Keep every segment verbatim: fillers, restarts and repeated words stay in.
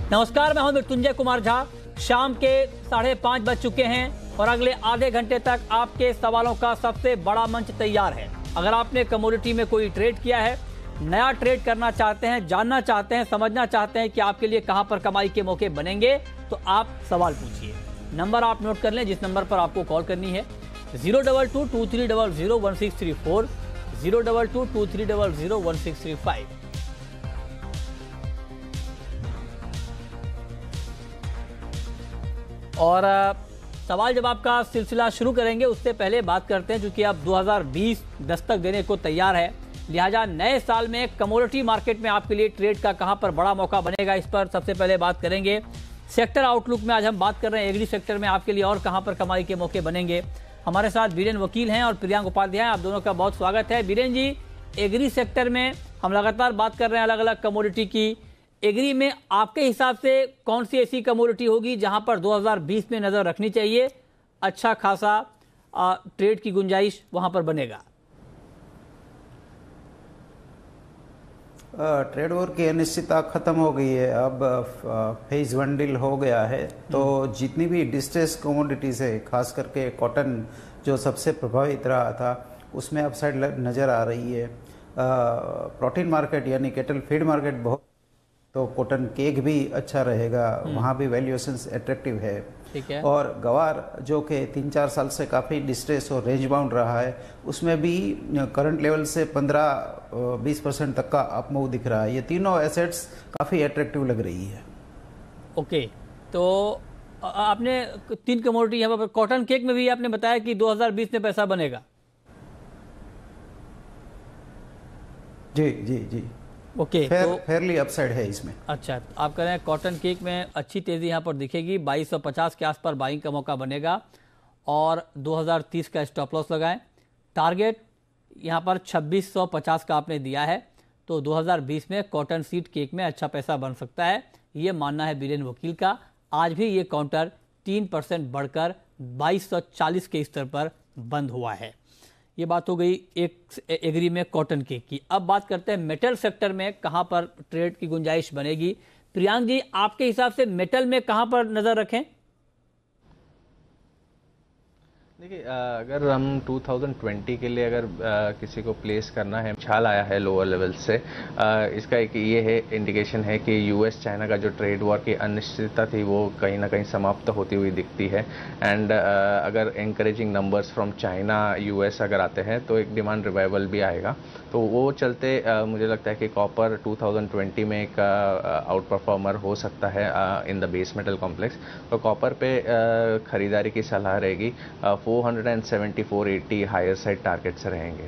नमस्कार, मैं हूं मृत्युंजय कुमार झा। शाम के साढ़े पाँच बज चुके हैं और अगले आधे घंटे तक आपके सवालों का सबसे बड़ा मंच तैयार है। अगर आपने कमोडिटी में कोई ट्रेड किया है, नया ट्रेड करना चाहते हैं, जानना चाहते हैं, समझना चाहते हैं कि आपके लिए कहां पर कमाई के मौके बनेंगे, तो आप सवाल पूछिए। नंबर आप नोट कर लें जिस नंबर पर आपको कॉल करनी है, zero double two two three double zero one six three four, zero double two two three double zero one six three five. और सवाल जवाब का सिलसिला शुरू करेंगे उससे पहले बात करते हैं, क्योंकि अब दो हज़ार बीस दस्तक देने को तैयार है, लिहाजा नए साल में कमोडिटी मार्केट में आपके लिए ट्रेड का कहां पर बड़ा मौका बनेगा, इस पर सबसे पहले बात करेंगे। सेक्टर आउटलुक में आज हम बात कर रहे हैं एग्री सेक्टर में आपके लिए और कहां पर कमाई के मौके बनेंगे। हमारे साथ बीरेन वकील हैं और प्रियांक उपाध्याय, आप दोनों का बहुत स्वागत है। बीरेन जी, एग्री सेक्टर में हम लगातार बात कर रहे हैं अलग अलग कमोडिटी की। एग्री में आपके हिसाब से कौन सी ऐसी कमोडिटी होगी जहां पर दो हज़ार बीस में नजर रखनी चाहिए, अच्छा खासा आ, ट्रेड की गुंजाइश वहां पर बनेगा? ट्रेड वॉर की अनिश्चितता खत्म हो गई है, अब फेज वन डील हो गया है, तो जितनी भी डिस्ट्रेस कमोडिटीज है, खास करके कॉटन जो सबसे प्रभावित रहा था, उसमें अपसाइड नज़र आ रही है। प्रोटीन मार्केट यानी कैटल फीड मार्केट बहुत, तो कॉटन केक भी अच्छा रहेगा, वहाँ भी वैल्यूएशंस अट्रैक्टिव है। ठीक है। और गवार जो कि तीन चार साल से काफ़ी डिस्ट्रेस और रेंज बाउंड रहा है, उसमें भी करंट लेवल से पंद्रह बीस परसेंट तक का अप मूव दिख रहा है। ये तीनों एसेट्स काफ़ी अट्रैक्टिव लग रही है। ओके, तो आपने तीन कमोडिटी यहाँ पर, कॉटन केक में भी आपने बताया कि दो हज़ार बीस में पैसा बनेगा। जी जी जी ओके, फेर, तो फेयरली अपसाइड है इसमें। अच्छा, आप कह रहे हैं कॉटन केक में अच्छी तेजी यहाँ पर दिखेगी, बाईस सौ पचास के आसपास बाइंग का मौका बनेगा और दो हज़ार तीस का स्टॉप लॉस लगाएं। टारगेट यहाँ पर छब्बीस सौ पचास का आपने दिया है, तो दो हज़ार बीस में कॉटन सीड केक में अच्छा पैसा बन सकता है, ये मानना है बीरेन वकील का। आज भी ये काउंटर तीन परसेंट बढ़कर बाईस सौ चालीस के स्तर पर बंद हुआ है। ये बात हो गई एक एग्री में कॉटन केक की। अब बात करते हैं मेटल सेक्टर में कहां पर ट्रेड की गुंजाइश बनेगी। प्रियांक जी, आपके हिसाब से मेटल में कहां पर नजर रखें? देखिए, अगर हम दो हज़ार बीस के लिए अगर किसी को प्लेस करना है, छाल आया है लोअर लेवल से, इसका एक ये है इंडिकेशन है कि यूएस चाइना का जो ट्रेड वॉर की अनिश्चितता थी वो कहीं ना कहीं समाप्त होती हुई दिखती है। एंड अगर encouraging numbers from China US अगर आते हैं तो एक डिमांड रिवाइवल भी आएगा, तो वो चलते मुझे लगता है कि कॉपर दो हज़ार बीस में एक आउट परफॉर्मर हो सकता है in the base metal complex. तो कॉपर पे खरीदारी की सलाह रहेगी, चार सौ सत्तर, चार सौ अस्सी हायर साइड टारगेट्स रहेंगे।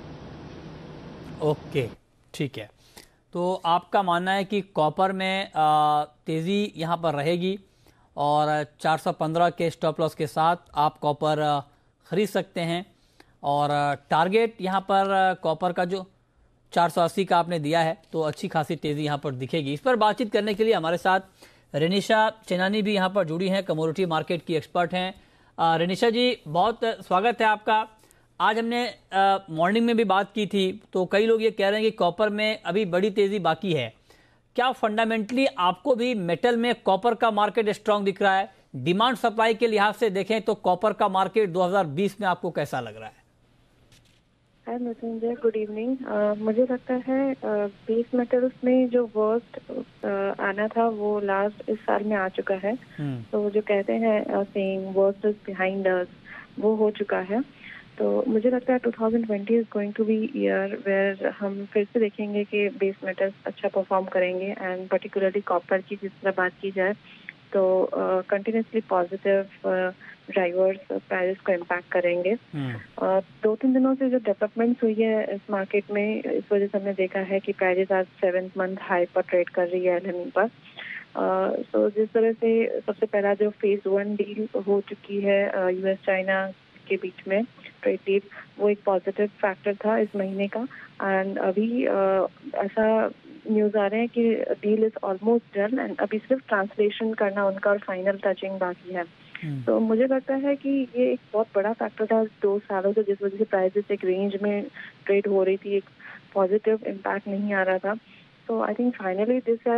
ओके, ठीक है। तो आपका मानना है कि कॉपर में तेज़ी यहाँ पर रहेगी और चार सौ पंद्रह के स्टॉप लॉस के साथ आप कॉपर खरीद सकते हैं, और टारगेट यहाँ पर कॉपर का जो चार सौ अस्सी का आपने दिया है, तो अच्छी खासी तेज़ी यहाँ पर दिखेगी। इस पर बातचीत करने के लिए हमारे साथ रेनिशा चेनानी भी यहाँ पर जुड़ी हैं, कमोडिटी मार्केट की एक्सपर्ट हैं। रेनिशा जी, बहुत स्वागत है आपका। आज हमने मॉर्निंग में भी बात की थी, तो कई लोग ये कह रहे हैं कि कॉपर में अभी बड़ी तेज़ी बाकी है। क्या फंडामेंटली आपको भी मेटल में कॉपर का मार्केट स्ट्रांग दिख रहा है? डिमांड सप्लाई के लिहाज से देखें तो कॉपर का मार्केट दो हज़ार बीस में आपको कैसा लग रहा है? Hi Mrityunjay, good evening. मुझे लगता है बेस मेटल्स में जो वर्स्ट uh, आना था वो लास्ट इस साल में आ चुका है। hmm. तो जो कहते हैं saying worst is behind us, वो हो चुका है। तो मुझे लगता है दो हज़ार बीस is going to be year where हम फिर से देखेंगे कि बेस मेटल्स अच्छा परफॉर्म करेंगे, एंड पर्टिकुलरली कॉपर की जिस तरह बात की जाए तो कंटिन्यूसली पॉजिटिव ड्राइवर्स प्राइस को इम्पैक्ट करेंगे। hmm. uh, दो तीन दिनों से जो डेवलपमेंट्स हुई है इस मार्केट में, इस वजह से हमने देखा है कि प्राइस आज सेवेंथ मंथ हाई पर ट्रेड कर रही है एलएमई पर। तो uh, जिस तरह से सबसे पहला जो फेज वन डील हो चुकी है यूएस uh, चाइना के बीच में ट्रेड डील, वो एक पॉजिटिव फैक्टर था इस महीने का। एंड अभी uh, ऐसा न्यूज आ रहे हैं कि deal is almost done and अभी सिर्फ ट्रांसलेशन करना उनका और फाइनल टचिंग बाकी है। hmm. तो मुझे लगता है कि ये एक बहुत बड़ा फैक्टर था दो सालों से, जिस वजह से प्राइसेस एक रेंज में ट्रेड हो रही थी, एक पॉजिटिव इम्पैक्ट नहीं आ रहा था। तो I think finally this has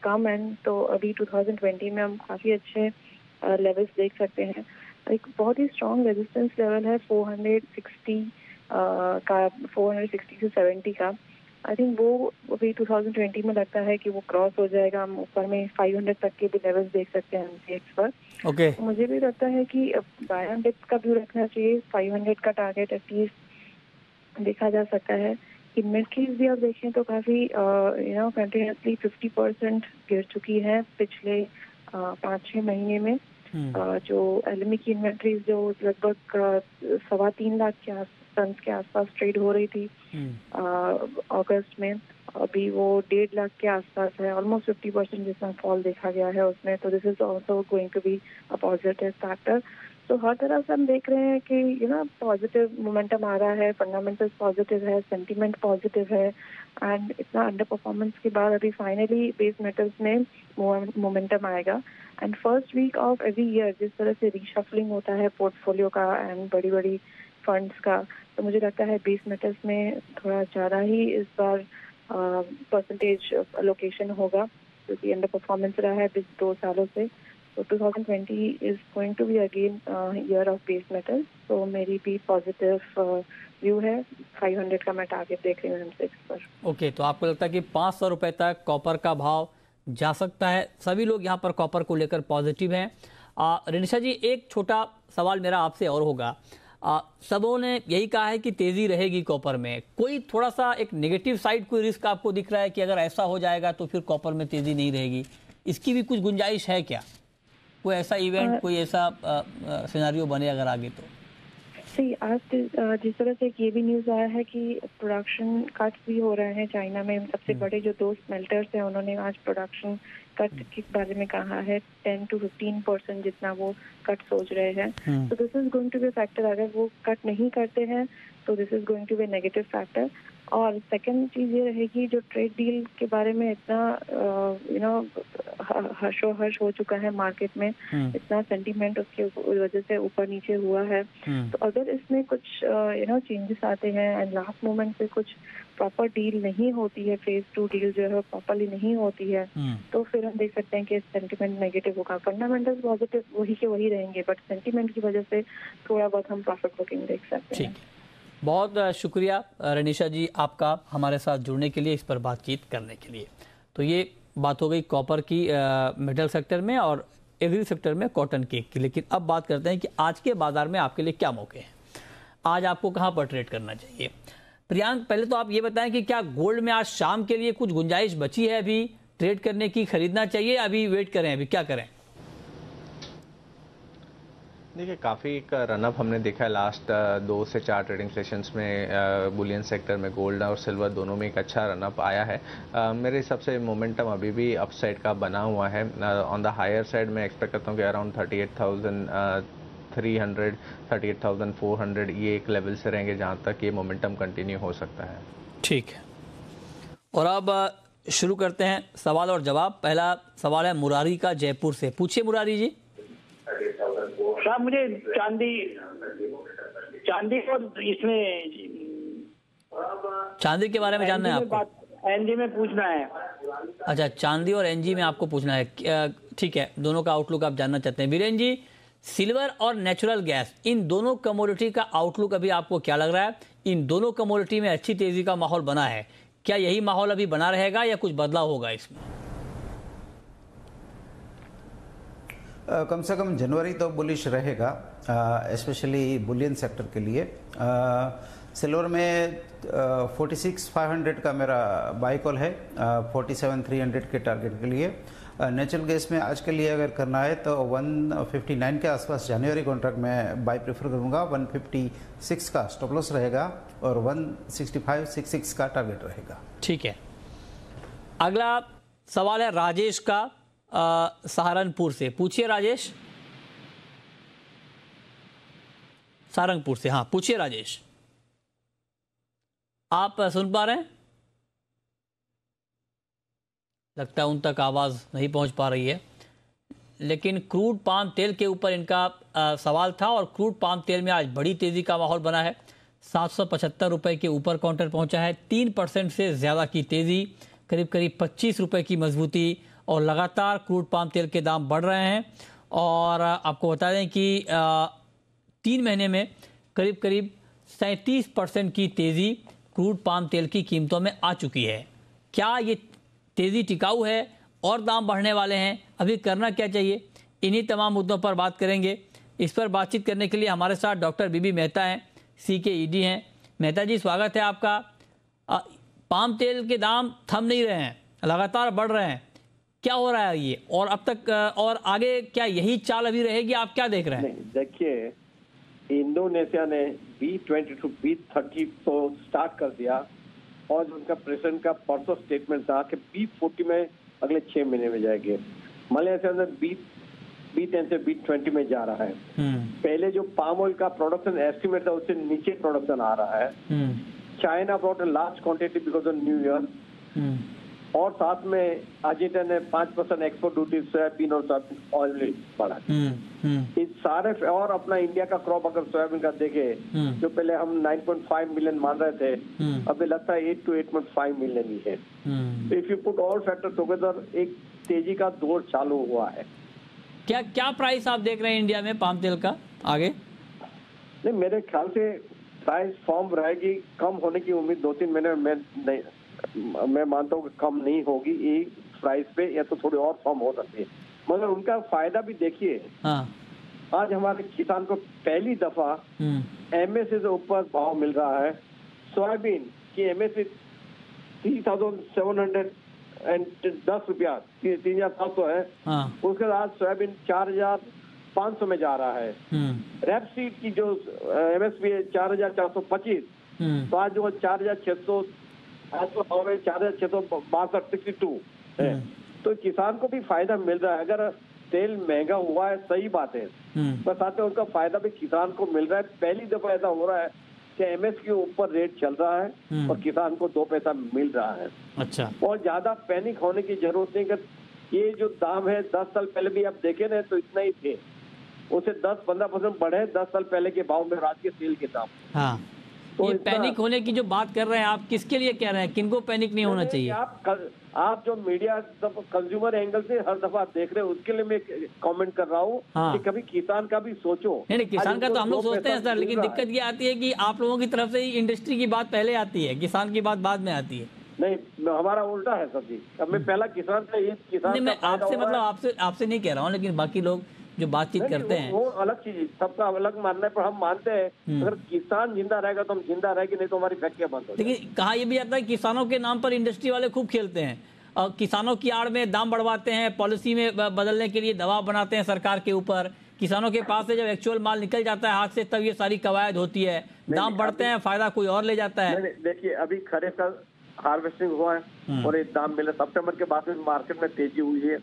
come and, तो अभी टू थाउजेंड ट्वेंटी में हम काफ़ी अच्छे लेवल्स uh, देख सकते हैं। एक बहुत ही स्ट्रॉन्ग रेजिस्टेंस लेवल है फोर सिक्सटी uh, का, फोर सिक्सटी से सेवेंटी का। आई थिंक वो अभी टू थाउजेंड ट्वेंटी में लगता है कि वो क्रॉस हो जाएगा। हम ऊपर में फाइव हंड्रेड तक के भी लेवल्स देख सकते हैं एमसीएक्स पर। Okay okay. तो मुझे भी लगता है कि बाय ऑन डिप्स का व्यू रखना चाहिए। फाइव हंड्रेड का टारगेट एटलीस्ट देखा जा सकता है। इन्वेंट्रीज भी आप देखें तो काफ़ी you know continuously fifty percent गिर चुकी है पिछले uh, पाँच छः महीने में। hmm. uh, जो एलएमई की इन्वेंट्रीज जो लगभग सवा तीन लाख के आस टन के आसपास ट्रेड हो रही थी अगस्त uh, में, अभी वो डेढ़ लाख के आसपास है। ऑलमोस्ट फिफ्टी परसेंट जितना फॉल देखा गया है उसमें। तो this is also going to be a positive factor. तो हर तरह से हम देख रहे हैं कि यू नो पॉजिटिव मोमेंटम आ रहा है, फंडामेंटल्स पॉजिटिव है, सेंटीमेंट पॉजिटिव है एंड इतना अंडर परफॉर्मेंस के बाद अभी फाइनली बेस मेटल्स में मोमेंटम आएगा। And first week of every year जिस तरह से रीशफलिंग होता है पोर्टफोलियो का एंड बड़ी बड़ी फंड्स का, तो मुझे लगता है बेस मेटल्स में थोड़ा ज़्यादा ही इस बार परसेंटेज अलोकेशन होगा, क्योंकि अंडर परफॉर्मेंस रहा है पिछले दो सालों से। तो two thousand twenty is going to be again year of base metals. तो मेरी भी पॉजिटिव व्यू है। फाइव हंड्रेड का मैं टारगेट देख रही हूँ सेंसेक्स पर। ओके okay, तो आपको लगता है कि पाँच सौ रुपये तक कॉपर का भाव जा सकता है? सभी लोग यहाँ पर कॉपर को लेकर पॉजिटिव हैं। रिनिशा जी, एक छोटा सवाल मेरा आपसे और होगा। आ, सबों ने यही कहा है कि तेजी रहेगी कॉपर में। कोई थोड़ा सा एक नेगेटिव साइड कोई रिस्क आपको दिख रहा है कि अगर ऐसा हो जाएगा तो फिर कॉपर में तेजी नहीं रहेगी? इसकी भी कुछ गुंजाइश है क्या? कोई ऐसा इवेंट, कोई ऐसा सिनेरियो बने अगर आगे तो? सही, आज जिस तरह से ये भी न्यूज़ आया है कि प्रोडक्शन कट भी हो रहे हैं चाइना में। सबसे बड़े जो दो स्मेल्टर्स हैं उन्होंने आज प्रोडक्शन कट के बारे में कहा है। टेन टू फिफ्टीन परसेंट जितना वो कट सोच रहे हैं। तो this is going to be factor. अगर वो कट नहीं करते हैं तो this is going to be negative factor. और सेकंड चीज़ ये रहेगी, जो ट्रेड डील के बारे में इतना यू नो हर्षो हर्ष हो चुका है मार्केट में, इतना सेंटीमेंट उसके वजह से ऊपर नीचे हुआ है। तो अगर इसमें कुछ यू नो चेंजेस आते हैं एंड लास्ट मोमेंट पे कुछ प्रॉपर डील नहीं होती है, फेज टू डील जो है प्रॉपरली नहीं होती है, तो फिर हम देख सकते हैं कि सेंटीमेंट नेगेटिव होगा। फंडामेंटल्स पॉजिटिव वही के वही रहेंगे, बट सेंटीमेंट की वजह से थोड़ा बहुत हम प्रॉफिट बुकिंग देख सकते हैं। बहुत शुक्रिया रनिशा जी आपका हमारे साथ जुड़ने के लिए, इस पर बातचीत करने के लिए। तो ये बात हो गई कॉपर की मेटल सेक्टर में और एग्री सेक्टर में कॉटन केक की। लेकिन अब बात करते हैं कि आज के बाजार में आपके लिए क्या मौके हैं, आज आपको कहां पर ट्रेड करना चाहिए। प्रियांक, पहले तो आप ये बताएं कि क्या गोल्ड में आज शाम के लिए कुछ गुंजाइश बची है अभी ट्रेड करने की? खरीदना चाहिए, अभी वेट करें, अभी क्या करें? देखिए, काफ़ी एक रनअप हमने देखा है लास्ट दो से चार ट्रेडिंग सेशंस में। बुलियन सेक्टर में गोल्ड और सिल्वर दोनों में एक अच्छा रनअप आया है। uh, मेरे हिसाब से मोमेंटम अभी भी अपसाइड का बना हुआ है। ऑन द हायर साइड मैं एक्सपेक्ट करता हूँ कि around thirty eight thousand three hundred, thirty eight thousand four hundred ये एक लेवल से रहेंगे जहाँ तक ये मोमेंटम कंटिन्यू हो सकता है। ठीक है, और अब शुरू करते हैं सवाल और जवाब। पहला सवाल है मुरारी का जयपुर से। पूछिए मुरारी जी। साहब, मुझे चांदी चांदी और इसमें चांदी के बारे में जानना है आपको? एनजी में पूछना है। अच्छा, चांदी और एनजी में आपको पूछना है, ठीक है। दोनों का आउटलुक आप जानना चाहते हैं। वीरेन जी, सिल्वर और नेचुरल गैस, इन दोनों कमोडिटी का आउटलुक अभी आपको क्या लग रहा है? इन दोनों कमोडिटी में अच्छी तेजी का माहौल बना है, क्या यही माहौल अभी बना रहेगा या कुछ बदलाव होगा इसमें? Uh, कम से कम जनवरी तो बुलिश रहेगा, स्पेशली बुलियन सेक्टर के लिए। सिल्वर uh, में फोर्टी सिक्स फाइव हंड्रेड का मेरा बाई कॉल है, फोर्टी सेवन थ्री हंड्रेड के टारगेट के लिए। नेचुरल uh, गैस में आज के लिए अगर करना है तो वन फिफ्टी नाइन के आसपास जनवरी कॉन्ट्रैक्ट में बाई प्रेफर करूंगा। वन फिफ्टी सिक्स का स्टॉप लॉस रहेगा और one sixty five sixty six का टारगेट रहेगा। ठीक है, अगला सवाल है राजेश का आ, सहारनपुर से। पूछिए राजेश। सहारनपुर से, हाँ पूछिए राजेश। आप सुन पा रहे हैं? लगता है उन तक आवाज नहीं पहुंच पा रही है। लेकिन क्रूड पाम तेल के ऊपर इनका आ, सवाल था और क्रूड पाम तेल में आज बड़ी तेजी का माहौल बना है। सात सौ पचहत्तर रुपए के ऊपर काउंटर पहुंचा है, तीन परसेंट से ज्यादा की तेजी, करीब करीब पच्चीस रुपए की मजबूती और लगातार क्रूड पाम तेल के दाम बढ़ रहे हैं। और आपको बता दें कि तीन महीने में करीब करीब सैंतीस परसेंट की तेज़ी क्रूड पाम तेल की कीमतों में आ चुकी है। क्या ये तेज़ी टिकाऊ है और दाम बढ़ने वाले हैं? अभी करना क्या चाहिए? इन्हीं तमाम मुद्दों पर बात करेंगे। इस पर बातचीत करने के लिए हमारे साथ डॉक्टर बीबी मेहता हैं, सी के ई डी हैं। मेहता जी, स्वागत है आपका। आ, पाम तेल के दाम थम नहीं रहे हैं, लगातार बढ़ रहे हैं, क्या हो रहा है ये? और अब तक और आगे क्या यही चाल अभी रहेगी? आप क्या देख रहे हैं? देखिए, इंडोनेशिया ने B twenty two B thirty तो स्टार्ट कर दिया और उनका प्रेसिडेंट का परसों स्टेटमेंट था कि बी फोर्टी में अगले छह महीने में जाएंगे। मलेशिया में बी बी टेन से बी ट्वेंटी में जा रहा है। पहले जो पाम ऑयल का प्रोडक्शन एस्टिमेट था उससे नीचे प्रोडक्शन आ रहा है। China brought a large quantity because of new year. और साथ में अर्जेंटीना ने पांच परसेंट एक्सपोर्ट ड्यूटी सोयाबीन और सोयाबीन ऑयल बढ़ा। इस सारे और अपना इंडिया का क्रॉप अगर सोयाबीन का देखे जो पहले हम नाइन पॉइंट फाइव मिलियन मान रहे थे, अभी लगता है eight two eight point five million ही है। If you put all factor together एक तेजी का दौर चालू हुआ है। क्या क्या प्राइस आप देख रहे हैं इंडिया में पाम तेल का आगे? नहीं, मेरे ख्याल से प्राइस फॉर्म रहेगी, कम होने की उम्मीद दो तीन महीने में नहीं, मैं मानता हूँ कि कम नहीं होगी ये प्राइस पे, या तो थोड़ी और फॉर्म हो सकती है। मगर उनका फायदा भी देखिए। हाँ। आज हमारे किसान को पहली दफा एमएसपी से ऊपर भाव मिल रहा है। सोयाबीन की MSP three thousand seven hundred and दस रुपया तीन हजार सात सौ है। हाँ। उसके बाद सोयाबीन चार हजार पाँच सौ में जा रहा है। रेपसीड की जो एमएसपी है चार हजार चार सौ पच्चीस, तो आज जो चार हजार छह सौ आज तो चार हजार छह सौ बासठ सिक्सटी टू है। तो किसान को भी फायदा मिल रहा है। अगर तेल महंगा हुआ है सही बात है, पर साथ में उनका फायदा भी किसान को मिल रहा है। पहली दफा ऐसा हो रहा है कि एमएस के ऊपर रेट चल रहा है और किसान को दो पैसा मिल रहा है। अच्छा। और ज्यादा पैनिक होने की जरूरत नहीं। कि ये जो दाम है दस साल पहले भी आप देखे ना तो इतना ही थे, उसे दस पंद्रह परसेंट बढ़े दस साल पहले के भाव में आज के तेल के दाम। हाँ। तो ये पैनिक होने की जो बात कर रहे हैं आप, किसके लिए कह रहे हैं? किनको पैनिक नहीं होना चाहिए? आप आप जो मीडिया कंज्यूमर एंगल से हर दफा देख रहे हैं उसके लिए मैं कमेंट कर रहा हूँ। हाँ। कि कभी किसान का भी सोचो। नहीं नहीं, किसान का तो हम लोग सोचते हैं सर, लेकिन दिक्कत ये आती है कि आप लोगों की तरफ से ही इंडस्ट्री की बात पहले आती है, किसान की बात बाद में आती है। नहीं, हमारा उल्टा है सर जी। अब मैं पहला किसान था, ये किसान मैं आपसे मतलब आपसे आपसे नहीं कह रहा हूँ, लेकिन बाकी लोग जो बातचीत करते हैं वो अलग चीज, सबका अलग मानना है। पर हम मानते हैं अगर किसान जिंदा रहेगा तो हम जिंदा रहेंगे, नहीं तो हमारी फैक्ट्रियां बंद हो जाएंगी। लेकिन कहा यह भी जाता है किसानों के नाम पर इंडस्ट्री वाले खूब खेलते हैं और किसानों की आड़ में दाम बढ़वाते हैं, पॉलिसी में बदलने के लिए दबाव बनाते हैं सरकार के ऊपर। किसानों के पास से जब एक्चुअल माल निकल जाता है हाथ से, तब ये सारी कवायद होती है, दाम बढ़ते हैं, फायदा कोई और ले जाता है। देखिए, अभी खरीफ का हार्वेस्टिंग हुआ है और एक दाम मिला। सितंबर के बाद में मार्केट में तेजी हुई है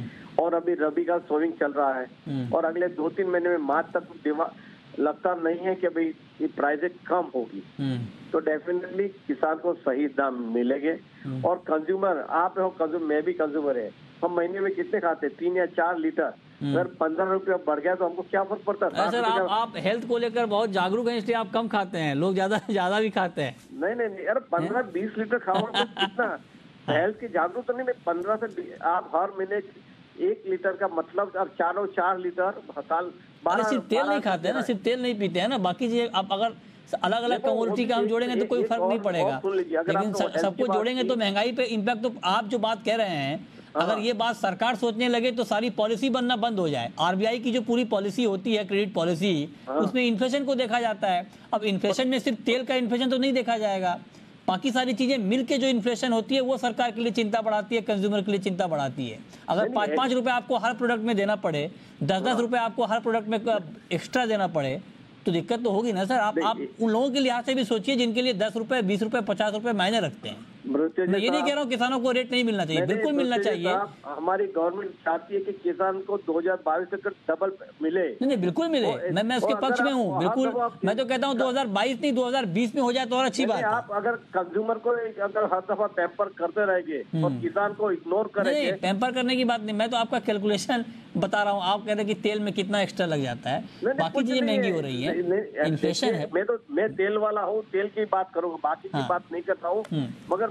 और अभी रबी का सोइंग चल रहा है और अगले दो तीन महीने में मार्च तक लगता नहीं है कि भाई ये प्राइसें कम होगी। तो डेफिनेटली किसान को सही दाम मिलेंगे। और कंज्यूमर, आप हो कंज्यूमर, मैं भी कंज्यूमर है, हम महीने में कितने खाते हैं? तीन या चार लीटर। अगर पंद्रह रुपया बढ़ गया तो हमको क्या फर्क पड़ता है? सर आप, आप हेल्थ को लेकर बहुत जागरूक हैं, इसलिए आप कम खाते हैं, लोग ज्यादा ज्यादा भी खाते हैं। नहीं नहीं नहीं, अरे पंद्रह बीस लीटर खाओ तो कितना हेल्थ की जागरूक तो नहीं। पंद्रह से आप हर महीने एक लीटर का मतलब अब चारों चार लीटर साल बारह। सिर्फ तेल नहीं खाते हैं ना, सिर्फ तेल नहीं पीते हैं ना, बाकी चीजें आप अगर अलग अलग कमोडिटी का हम जोड़ेंगे तो कोई फर्क नहीं पड़ेगा। लेकिन सबको जोड़ेंगे तो महंगाई पे इम्पैक्ट, तो आप जो बात कह रहे हैं, अगर ये बात सरकार सोचने लगे तो सारी पॉलिसी बनना बंद हो जाए। आरबीआई की जो पूरी पॉलिसी होती है, क्रेडिट पॉलिसी, उसमें इन्फ्लेशन को देखा जाता है। अब इन्फ्लेशन में सिर्फ तेल का इन्फ्लेशन तो नहीं देखा जाएगा, बाकी सारी चीजें मिलके जो इन्फ्लेशन होती है वो सरकार के लिए चिंता बढ़ाती है, कंज्यूमर के लिए चिंता बढ़ाती है। अगर पाँच पाँच रुपए आपको हर प्रोडक्ट में देना पड़े, दस दस रुपए आपको हर प्रोडक्ट में एक्स्ट्रा देना पड़े, तो दिक्कत तो होगी ना सर। आप आप उन लोगों के लिहाज से भी सोचिए जिनके लिए दस रुपए बीस रुपए पचास रुपए मायने रखते हैं। मैं ये नहीं कह रहा हूँ किसानों को रेट नहीं मिलना चाहिए, बिल्कुल मिलना चाहिए। हमारी गवर्नमेंट चाहती है कि किसान को दो हजार बाईस तक डबल मिले। नहीं नहीं, बिल्कुल मिले, मैं मैं उसके पक्ष में हूँ, बिल्कुल। मैं तो कहता हूँ दो हजार बाईस नहीं दो हजार बीस में हो जाए तो और अच्छी बात है। आप अगर कंज्यूमर को अगर हर दफा पैम्पर करते रहेंगे और किसान को इग्नोर करेंगे। पैम्पर करने की बात नहीं, मैं तो आपका कैलकुलेशन बता रहा हूँ। आप कहते हैं कि तेल में कितना एक्स्ट्रा लग जाता है, बाकी चीजें महंगी हो रही है, इन्फ्लेशन है। मैं तो मैं तेल वाला हूँ, तेल की बात करूँगा, बाकी की बात नहीं करता हूँ। मगर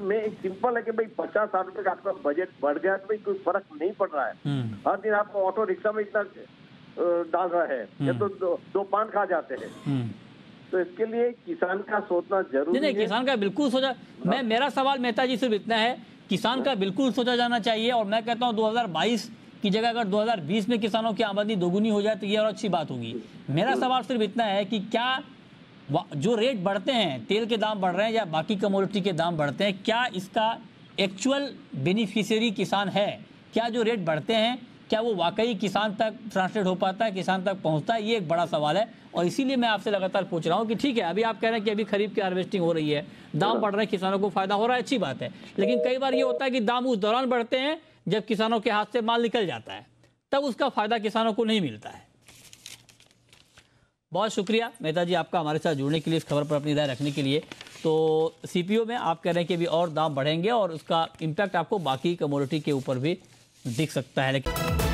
मैं एक सिंपल है कि भाई पचास साठ रुपए का आपका बजट बढ़ गया तो भाई कोई फर्क नहीं पड़ रहा है। हर दिन आपको ऑटो रिक्शा में इतना डाल रहा है, ये तो दो, दो पान खा जाते हैं। तो इसके लिए किसान का सोचना जरूरी नहीं, है। किसान का बिल्कुल सोचा। मैं मेरा सवाल मेहता जी सिर्फ इतना है, किसान का बिल्कुल सोचा जाना चाहिए। और मैं कहता हूँ दो हज़ार बाईस की जगह अगर दो हज़ार बीस में किसानों की आमदनी दोगुनी हो जाए तो ये और अच्छी बात होगी। मेरा सवाल सिर्फ इतना है कि क्या जो रेट बढ़ते हैं, तेल के दाम बढ़ रहे हैं या बाकी कमोडिटी के दाम बढ़ते हैं, क्या इसका एक्चुअल बेनिफिशियरी किसान है? क्या जो रेट बढ़ते हैं क्या वो वाकई किसान तक ट्रांसलेट हो पाता है, किसान तक पहुंचता है? ये एक बड़ा सवाल है और इसीलिए मैं आपसे लगातार पूछ रहा हूँ कि ठीक है, अभी आप कह रहे हैं कि अभी खरीफ की हार्वेस्टिंग हो रही है, दाम बढ़ रहे हैं, किसानों को फायदा हो रहा है, अच्छी बात है। लेकिन कई बार ये होता है कि दाम उस दौरान बढ़ते हैं जब किसानों के हाथ से माल निकल जाता है, तब उसका फायदा किसानों को नहीं मिलता है। बहुत शुक्रिया मेहता जी आपका हमारे साथ जुड़ने के लिए, इस खबर पर अपनी राय रखने के लिए। तो सीपीओ में आप कह रहे हैं कि अभी और दाम बढ़ेंगे और उसका इम्पैक्ट आपको बाकी कमोडिटी के ऊपर भी दिख सकता है। लेकिन